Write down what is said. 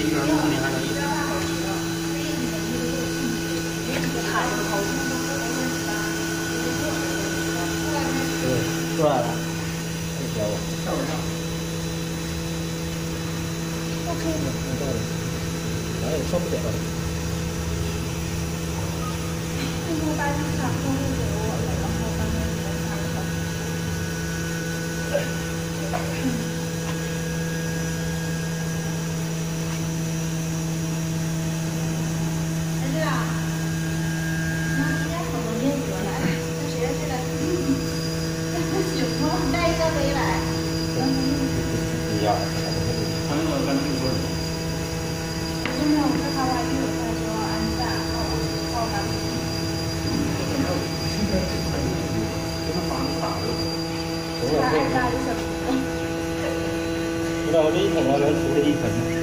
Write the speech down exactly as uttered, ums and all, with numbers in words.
一圈，你看这一圈。对，出来了。太小了。跳不跳 ？OK。知道了。哪有受不了的？ 那个把你卡通给我了，然后刚刚你们看了。儿子啊，妈今天好多面膜来，那谁去了？行吗？带一个回来。 一样。他那个干脆说什么？ 我没有看他外面有在说安蛋，哦哦，干脆。 跟他房子打的。 他安蛋是什么？ 不知道我这一桶那边出了一盆。